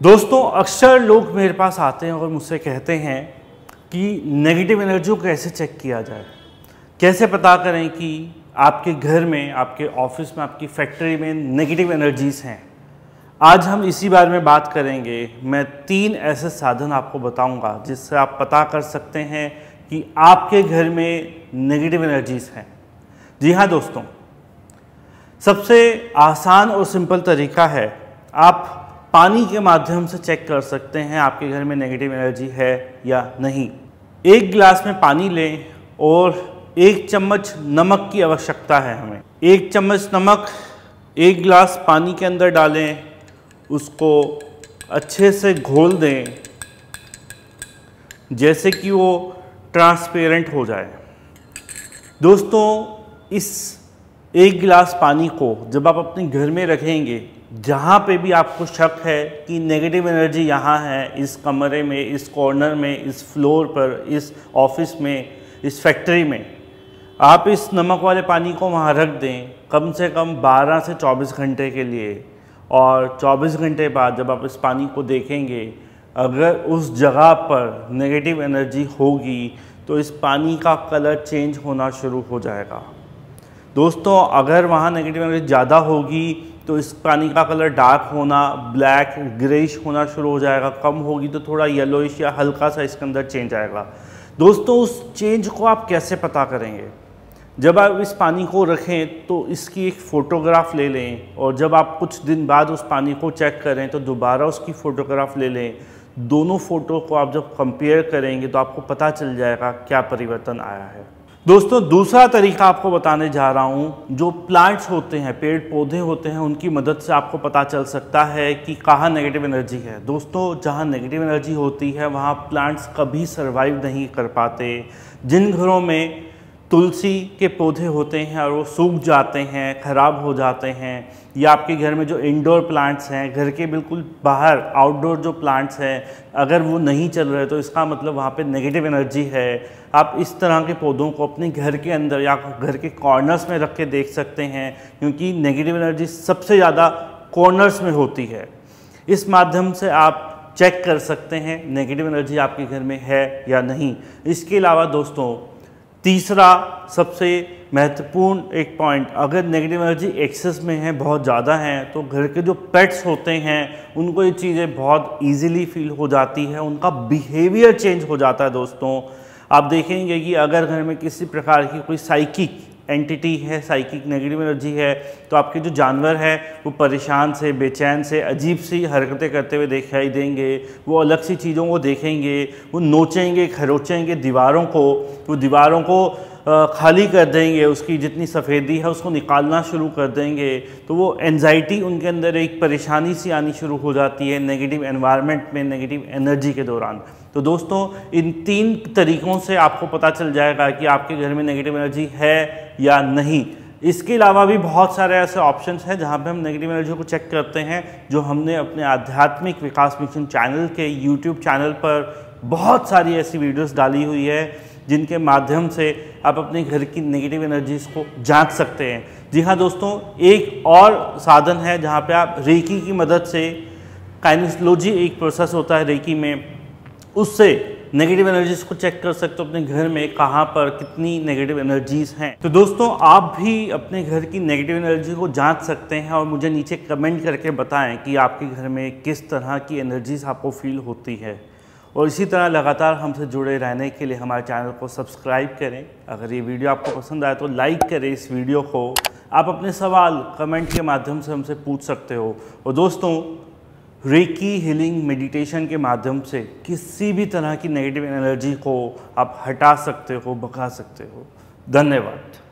दोस्तों अक्सर लोग मेरे पास आते हैं और मुझसे कहते हैं कि नेगेटिव एनर्जी को कैसे चेक किया जाए, कैसे पता करें कि आपके घर में, आपके ऑफिस में, आपकी फैक्ट्री में नेगेटिव एनर्जीज़ हैं। आज हम इसी बारे में बात करेंगे। मैं 3 ऐसे साधन आपको बताऊंगा जिससे आप पता कर सकते हैं कि आपके घर में नेगेटिव एनर्जीज़ हैं। जी हाँ दोस्तों, सबसे आसान और सिंपल तरीका है, आप पानी के माध्यम से चेक कर सकते हैं आपके घर में नेगेटिव एनर्जी है या नहीं। 1 गिलास में पानी लें और 1 चम्मच नमक की आवश्यकता है हमें। 1 चम्मच नमक 1 गिलास पानी के अंदर डालें, उसको अच्छे से घोल दें जैसे कि वो ट्रांसपेरेंट हो जाए। दोस्तों इस 1 गिलास पानी को जब आप अपने घर में रखेंगे, जहाँ पे भी आपको शक है कि नेगेटिव एनर्जी यहाँ है, इस कमरे में, इस कॉर्नर में, इस फ्लोर पर, इस ऑफिस में, इस फैक्ट्री में, आप इस नमक वाले पानी को वहाँ रख दें कम से कम 12 से 24 घंटे के लिए। और 24 घंटे बाद जब आप इस पानी को देखेंगे, अगर उस जगह पर नेगेटिव एनर्जी होगी तो इस पानी का कलर चेंज होना शुरू हो जाएगा। दोस्तों अगर वहाँ नेगेटिव एनर्जी ज़्यादा होगी तो इस पानी का कलर डार्क होना, ब्लैक ग्रेइश होना शुरू हो जाएगा। कम होगी तो थोड़ा येलोइश या हल्का सा इसके अंदर चेंज आएगा। दोस्तों उस चेंज को आप कैसे पता करेंगे? जब आप इस पानी को रखें तो इसकी एक फ़ोटोग्राफ ले लें, और जब आप कुछ दिन बाद उस पानी को चेक करें तो दोबारा उसकी फ़ोटोग्राफ ले लें। दोनों फ़ोटो को आप जब कंपेयर करेंगे तो आपको पता चल जाएगा क्या परिवर्तन आया है। दोस्तों दूसरा तरीका आपको बताने जा रहा हूँ। जो प्लांट्स होते हैं, पेड़ पौधे होते हैं, उनकी मदद से आपको पता चल सकता है कि कहाँ नेगेटिव एनर्जी है। दोस्तों जहाँ नेगेटिव एनर्जी होती है वहाँ प्लांट्स कभी सर्वाइव नहीं कर पाते। जिन घरों में तुलसी के पौधे होते हैं और वो सूख जाते हैं, ख़राब हो जाते हैं, या आपके घर में जो इंडोर प्लांट्स हैं, घर के बिल्कुल बाहर आउटडोर जो प्लांट्स हैं, अगर वो नहीं चल रहे तो इसका मतलब वहाँ पे नेगेटिव एनर्जी है। आप इस तरह के पौधों को अपने घर के अंदर या घर के कॉर्नर्स में रख के देख सकते हैं, क्योंकि नेगेटिव एनर्जी सबसे ज़्यादा कॉर्नर्स में होती है। इस माध्यम से आप चेक कर सकते हैं नेगेटिव एनर्जी आपके घर में है या नहीं। इसके अलावा दोस्तों तीसरा सबसे महत्वपूर्ण एक पॉइंट, अगर नेगेटिव एनर्जी एक्सेस में है, बहुत ज़्यादा है, तो घर के जो पेट्स होते हैं उनको ये चीज़ें बहुत इजीली फील हो जाती है, उनका बिहेवियर चेंज हो जाता है। दोस्तों आप देखेंगे कि अगर घर में किसी प्रकार की कोई साइकिक एंटिटी है, साइकिक नेगेटिव एनर्जी है, तो आपके जो जानवर हैं वो परेशान से, बेचैन से, अजीब सी हरकतें करते हुए दिखाई देंगे। वो अलग सी चीज़ों को देखेंगे, वो नोचेंगे, खरोचेंगे दीवारों को, वो दीवारों को खाली कर देंगे, उसकी जितनी सफ़ेदी है उसको निकालना शुरू कर देंगे। तो वो एंजाइटी उनके अंदर, एक परेशानी सी आनी शुरू हो जाती है नेगेटिव एनवायरनमेंट में, नेगेटिव एनर्जी के दौरान। तो दोस्तों इन 3 तरीक़ों से आपको पता चल जाएगा कि आपके घर में नेगेटिव एनर्जी है या नहीं। इसके अलावा भी बहुत सारे ऐसे ऑप्शंस हैं जहां पे हम नेगेटिव एनर्जी को चेक करते हैं, जो हमने अपने आध्यात्मिक विकास मिशन चैनल के यूट्यूब चैनल पर बहुत सारी ऐसी वीडियोस डाली हुई है जिनके माध्यम से आप अपने घर की नेगेटिव एनर्जीज़ को जांच सकते हैं। जी हाँ दोस्तों, एक और साधन है जहाँ पे आप रेकी की मदद से, काइनेसोलॉजी एक प्रोसेस होता है रेकी में, उससे नेगेटिव एनर्जीज़ को चेक कर सकते हो अपने घर में कहाँ पर कितनी नेगेटिव एनर्जीज़ हैं। तो दोस्तों आप भी अपने घर की नेगेटिव एनर्जी को जांच सकते हैं और मुझे नीचे कमेंट करके बताएं कि आपके घर में किस तरह की एनर्जीज़ आपको फील होती है। और इसी तरह लगातार हमसे जुड़े रहने के लिए हमारे चैनल को सब्सक्राइब करें। अगर ये वीडियो आपको पसंद आए तो लाइक करें इस वीडियो को। आप अपने सवाल कमेंट के माध्यम से हमसे पूछ सकते हो। और दोस्तों रेकी हीलिंग मेडिटेशन के माध्यम से किसी भी तरह की नेगेटिव एनर्जी को आप हटा सकते हो, भगा सकते हो। धन्यवाद।